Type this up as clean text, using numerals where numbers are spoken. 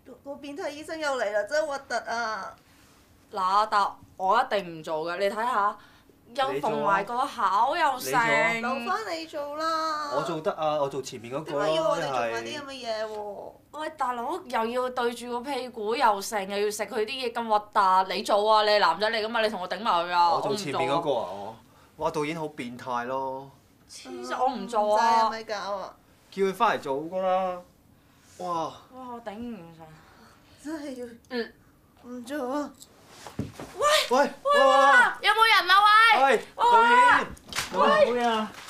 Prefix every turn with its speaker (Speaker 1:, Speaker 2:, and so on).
Speaker 1: 個變態醫生又嚟啦，真係核突啊！
Speaker 2: 嗱，但我一定唔做嘅，你睇下，又縫埋個口又成。
Speaker 1: 留翻你做啦！
Speaker 3: 我做得啊！我做前面嗰個咯，
Speaker 1: 點解要我哋做埋
Speaker 3: 一係
Speaker 1: 啲咁嘅嘢喎？
Speaker 2: 喂，大佬又要對住個屁股又成，又要食佢啲嘢咁核突，你做啊！你係男仔嚟噶嘛？你同我頂埋佢啊！
Speaker 3: 我做前面嗰個
Speaker 2: 我
Speaker 3: 啊！我哇導演好變態咯！
Speaker 2: 唔做啊！黐線，我唔做
Speaker 1: 唔制
Speaker 2: 啊！
Speaker 1: 咪搞啊！
Speaker 3: 叫佢翻嚟做噶啦！哇！
Speaker 2: 哇！我頂唔順。
Speaker 1: 真係要唔做啊！
Speaker 3: 喂！
Speaker 2: 有冇人啊？喂！
Speaker 3: 喂！導演！
Speaker 4: 好嘢啊！